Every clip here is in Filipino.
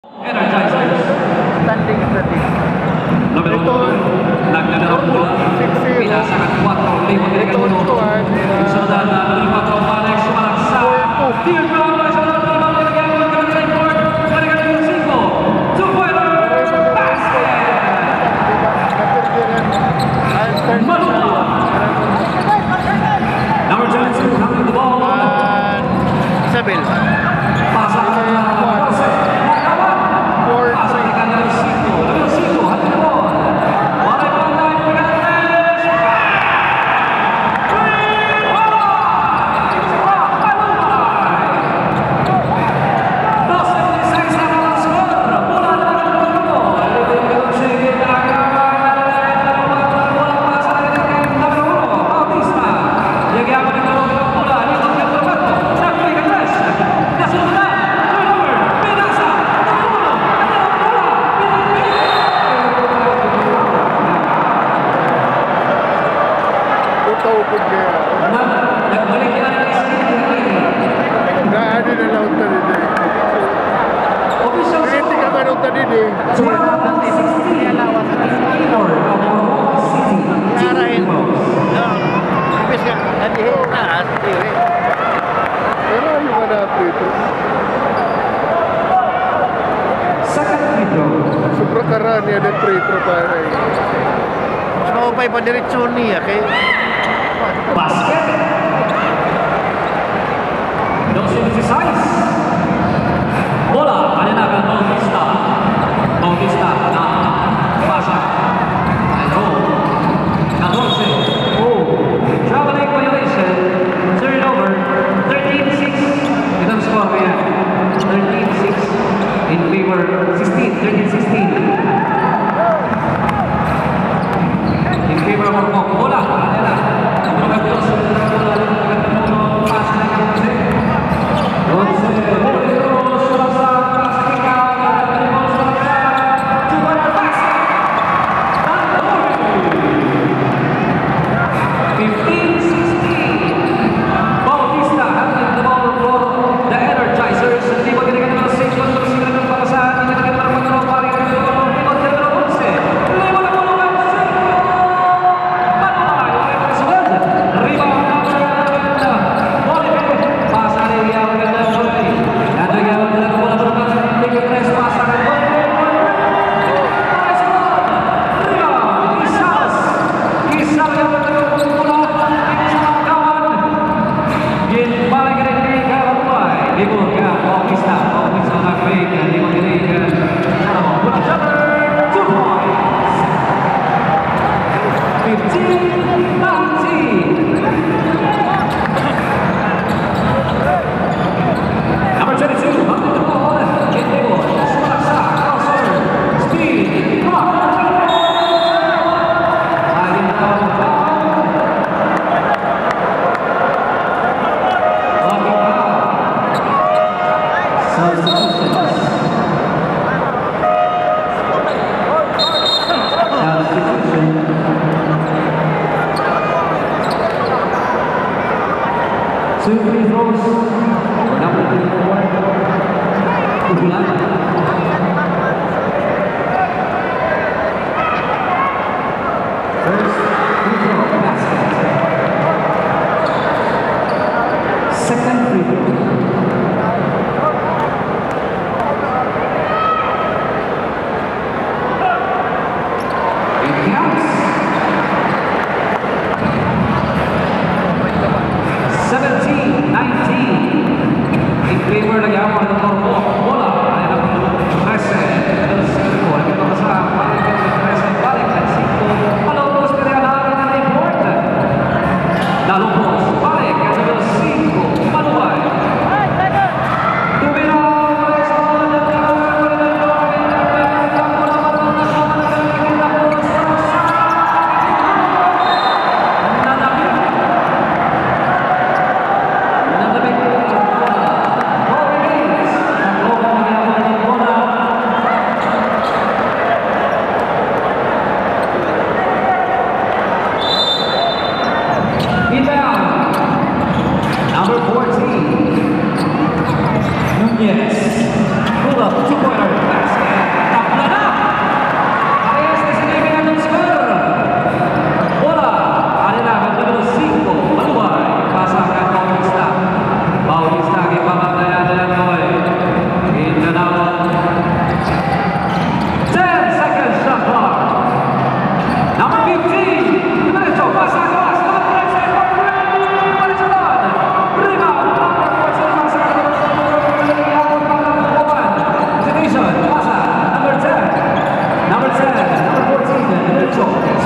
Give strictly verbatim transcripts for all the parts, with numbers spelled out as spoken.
Energizers. Standing standing. Numero uno, naglalaro po. Pinasa ka quattro, limo direkta uno. Sundan na numero quattro, Malex Sumalaksa. Dear Brown, sa mga mga nilagyan mo ng kanilang court. Nalagyan numero cinco, two-pointer basket. Maluma. Number twenty-two, handling the ball. Isabel. Pasa ka na fourteen. Pasa ka na cinco. Numero cinco, handling the ball. Walay pang line, Fernandez. Sobrang karani ada pre-pro para ini. Semua upaya pada diretso niya kay Basket. Dos dieciséis. Bola, alinakan Bautista. Bautista na pasa. Ano? fourteen. Oh, traveling violation. Turnover. thirteen six. Ito ang score niya. thirteen six in favor. sixteen, thirteen sixteen. In favor of Mormok. Bola, alina. Two free throws. Number twenty-four. Kubulan. First free throw basket. Second free throw. It counts. seventeen nineteen in favor ng Yaman ng Mormok. Bola ay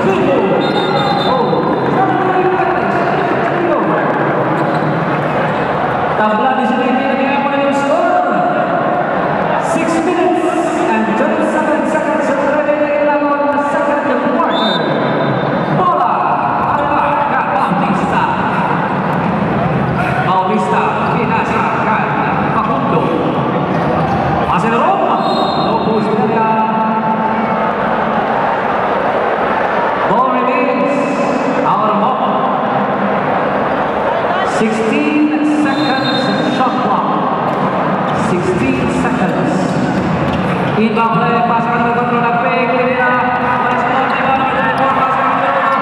Tabla di sini dia punya skor six minutes and twenty-seven seconds remaining in the second quarter. Bola adalah ke Bautista. Bautista binasakan Facundo. Masih ada Roma. Lopus dia. Ball remains our ball. sixteen seconds shot clock. sixteen seconds. Ibang play pasangan berkontrol dan baik dia. Merespon di bawah dari gol pasangan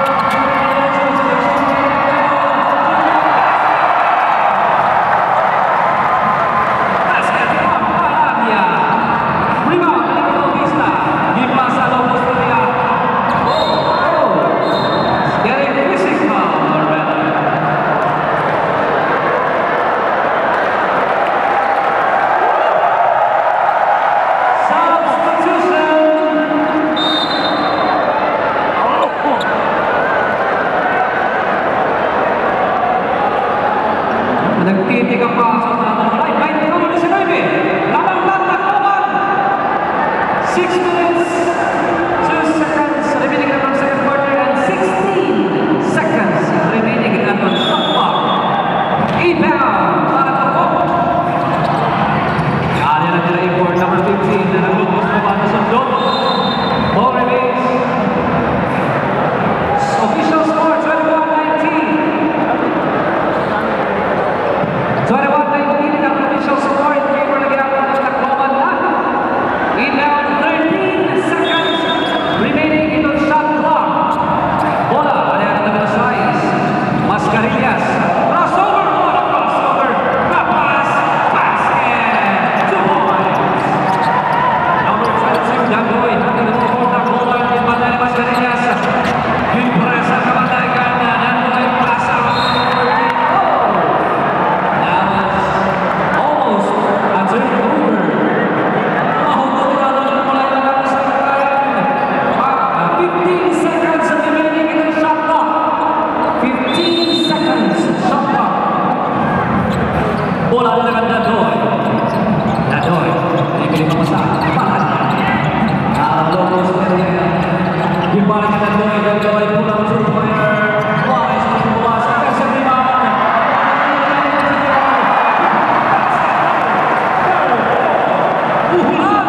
basket dia. Rebound dari Bautista. Di masa Lopus dia. Oh, getting physical already. Nagtitig ang pasok na ito. Right, right, number nineteen. Lamang-lamang takbuhan. six minutes, two seconds remaining in the second quarter and sixteen seconds remaining in the shot clock. Inbound para Toko. Yan yan ang nila-import number fifteen na naglubos na ba na sundot. Ball remains. Official score twenty-one nineteen. twenty-one nineteen ang official score in favor ng Gapon ng Tacloban na. Inbound thirteen seconds remaining in the shot clock. Bola, ano yan ang size? Mascarillas. Crossover! What a crossover! Papas! Basket! Two points! Number twenty-six, Dagoy. Hanggang ito po Tacloban. Yung banda ni Mascarillas. Impresa ka ba tayo ka na? Dagoy, pasa. Bola dengan Dadoy. Dadoy. Ini pilih pemesan. Pahan. Kalau sebenarnya di balik Dadoy, Dadoy pulang Surabaya. Wah, ini bola sampai sembilan. Pukulan.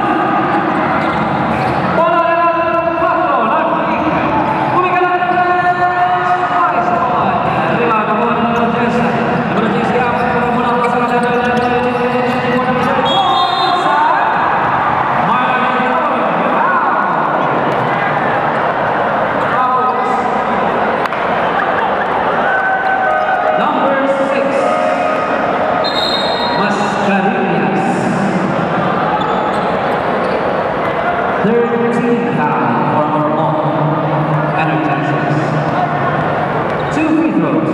Bola dengan Patro lagi. Kumikan Spice Boy. Terima kasih Number Jessa. Number Jessa yang menggunakan pasangan Dadoy dan Number six, Mascarillas. thirteen down for our own Energizers. Two free throws.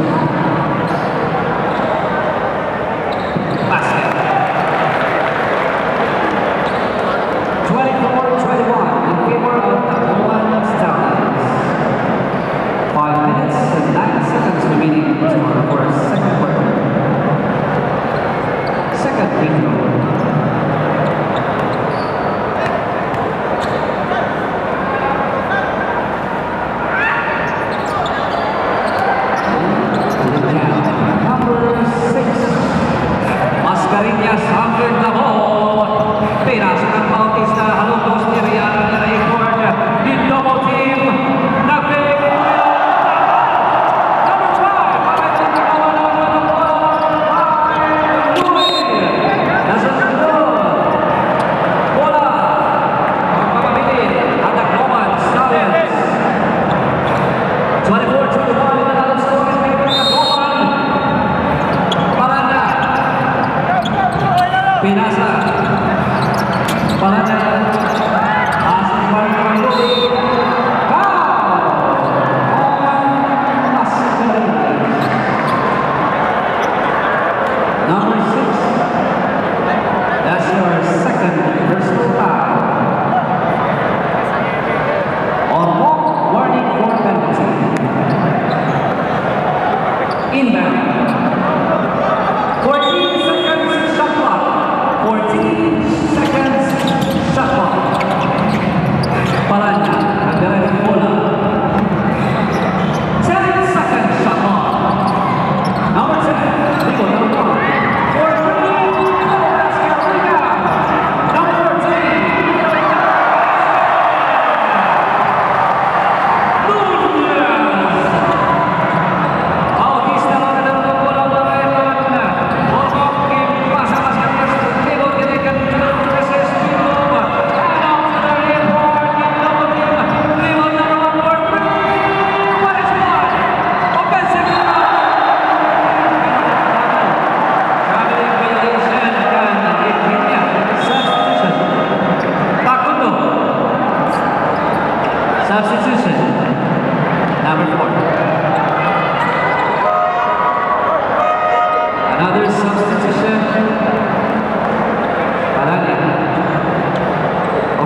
Basket. twenty-four twenty-one in favor of the Tacloban Stallions. Five minutes and nine seconds remaining to our first second quarter. Second free throw.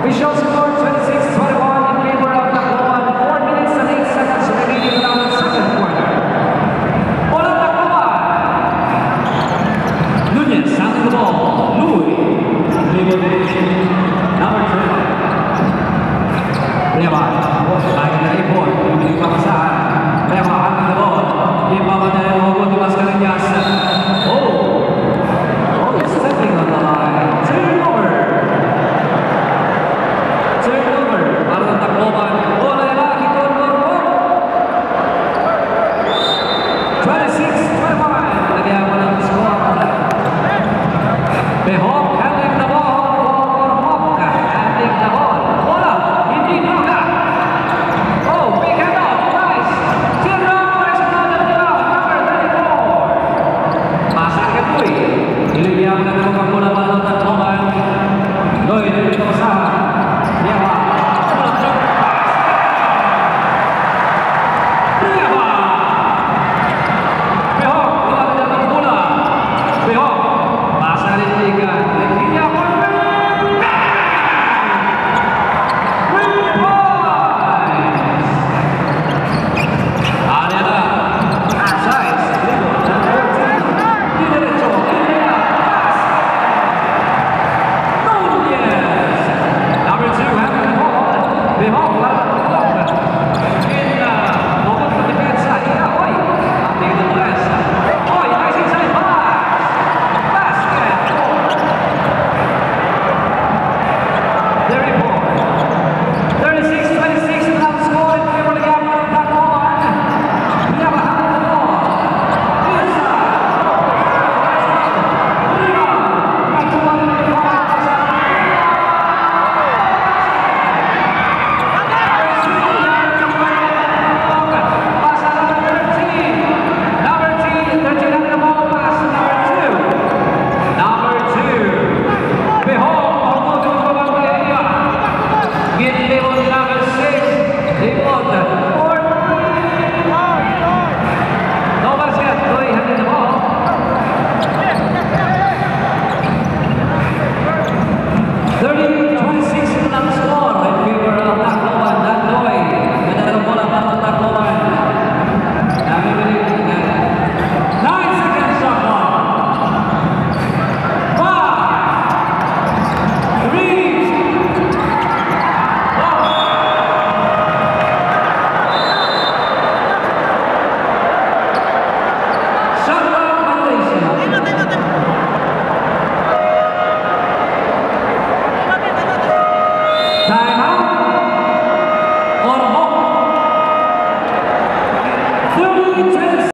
Official score.